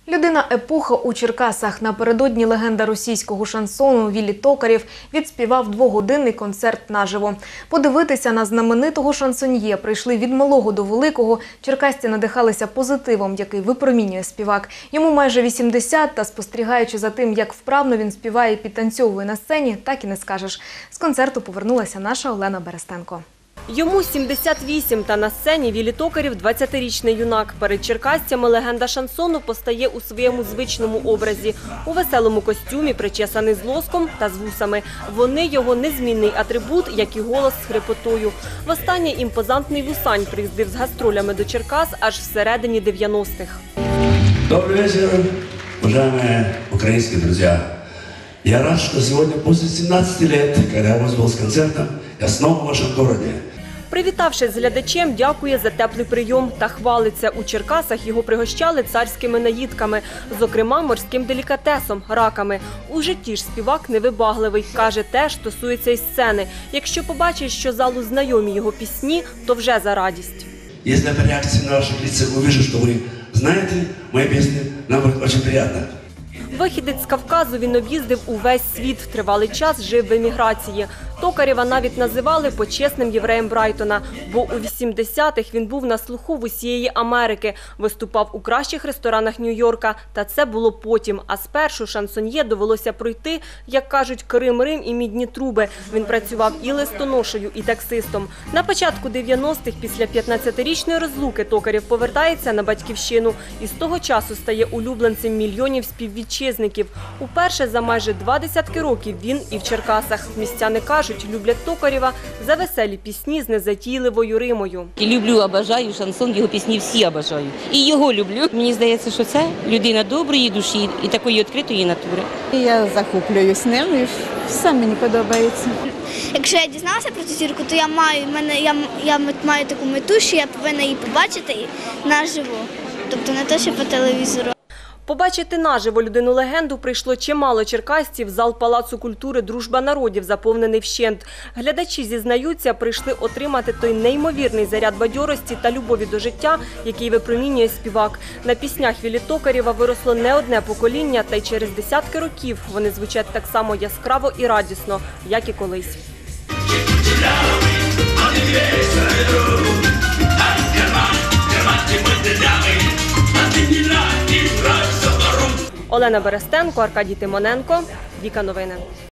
Людина епохи у Черкасах. Напередодні легенда російського шансону Віллі Токарєв відспівав двогодинний концерт наживо. Подивитися на знаменитого шансоньє прийшли від малого до великого. Черкасці надихалися позитивом, який випромінює співак. Йому майже 80, та спостерігаючи за тим, як вправно він співає і підтанцьовує на сцені, так і не скажеш. З концерту повернулася наша Олена Берестенко. Йому 78, та на сцені Віллі Токарєв – 20-річний юнак. Перед черкасцями легенда шансону постає у своєму звичному образі. У веселому костюмі, причесаний з лоском та з вусами. Вони – його незмінний атрибут, як і голос з хрипотою. Востаннє імпозантний вусань приїздив з гастролями до Черкас аж всередині 90-х. Добрый вечер, уважаемые украинские друзья. Я рад, что сегодня после 17 лет, когда я was был с концертом, я снова в вашем городе. Привітавшись з глядачем, дякує за теплий прийом та хвалиться. У Черкасах його пригощали царськими наїдками, зокрема морським делікатесом – раками. У житті ж співак невибагливий. Каже, теж стосується і сцени. Якщо побачить, що залу знайомі його пісні, то вже за радість. Если я по реакции на ваших лицах увижу, что вы знаете мои песни, нам будет очень приятно. Вихідець з Кавказу, він об'їздив увесь світ. Тривалий час жив в еміграції. Токарєва навіть називали почесним євреєм Брайтона, бо у 80-х він був на слуху в усієї Америки, виступав у кращих ресторанах Нью-Йорка. Та це було потім. А спершу шансоньє довелося пройти, як кажуть, Крим-Рим і мідні труби. Він працював і листоношею, і таксистом. На початку 90-х, після 15-річної розлуки, Токарєв повертається на батьківщину. І з того часу стає улюбленцем мільйонів співвітчизників. Уперше за майже 20 років він і в Черкасах. Містяни кажуть, люблять Токарєва за веселі пісні з незатійливою римою. Люблю, обожаю шансон, його пісні всі обожаю. І його люблю. Мені здається, що це людина доброї душі і такої відкритої натури. Я захоплююсь ним і все мені подобається. Якщо я дізналася про цю зірку, то я маю таку мету, що я повинна її побачити наживо, тобто не те, що по телевізору. Побачити наживо людину-легенду прийшло чимало черкасців. Зал Палацу культури «Дружба народів» заповнений вщент. Глядачі зізнаються, прийшли отримати той неймовірний заряд бадьорості та любові до життя, який випромінює співак. На піснях Віллі Токарєва виросло не одне покоління, та й через десятки років вони звучать так само яскраво і радісно, як і колись. Олена Берестенко, Аркадій Тимоненко, Віка Новини.